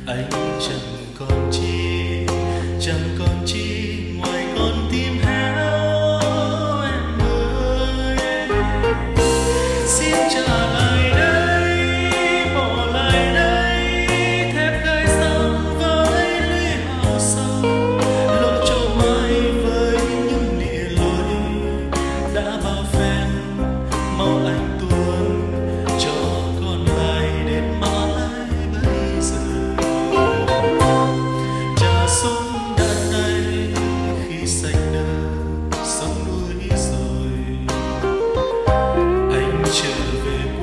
anh chẳng còn chi ngoài con tim héo em ơi. Xin trả lại đây, bỏ lại đây thép gai sống với lưới hào sâu, lộ cho mai với những địa lối đã bao phen mau anh tuôn cho con lại đến mãi bây giờ. Cha súng đạn này khi sạch nơ sông núi rồi, anh trở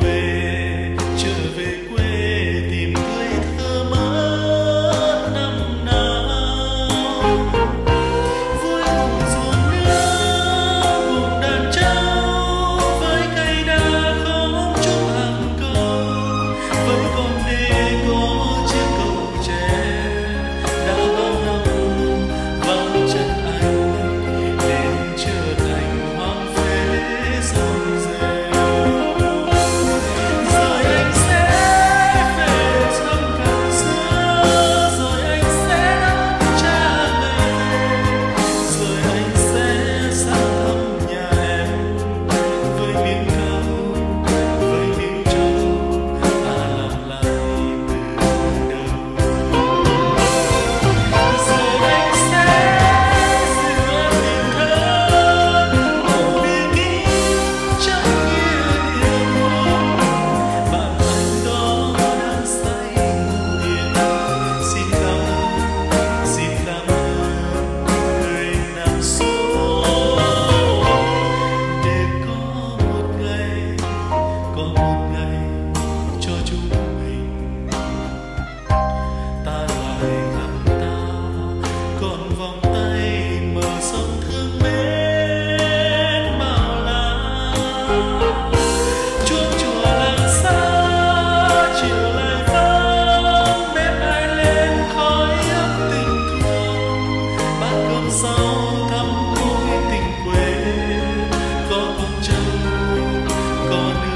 về quê tìm tuổi thơ mất năm nào. Vui cùng ruộng nước cùng đàn trâu, với cây đa khóm chúc hàng câu, với con đê có chiếc cầu tre đã bao năm vắng chân anh nên trở thành hoang phế rồi rêu. Rồi anh sẽ về thăm cạn xưa, rồi anh sẽ đón cha ngày về, rồi anh sẽ sang thăm nhà em với miếng cau với miếng trầu ta làm lại từ đầu. Rồi anh sẽ dìu em tìm thơ một bia kín trong nghĩa địa buồn, bạn anh đó đang say ngủ yên. Xin cảm ơn người nằm xuống để có một ngày cho chúng mình ta lại gặp ta, còn vòng tay mở sông thương mến bao la. Chuông chùa làng xa chiều lại vang, bếp ai lên khói ấm tình thương, bát cơm sau thắm mối tình quê, có con trâu có nước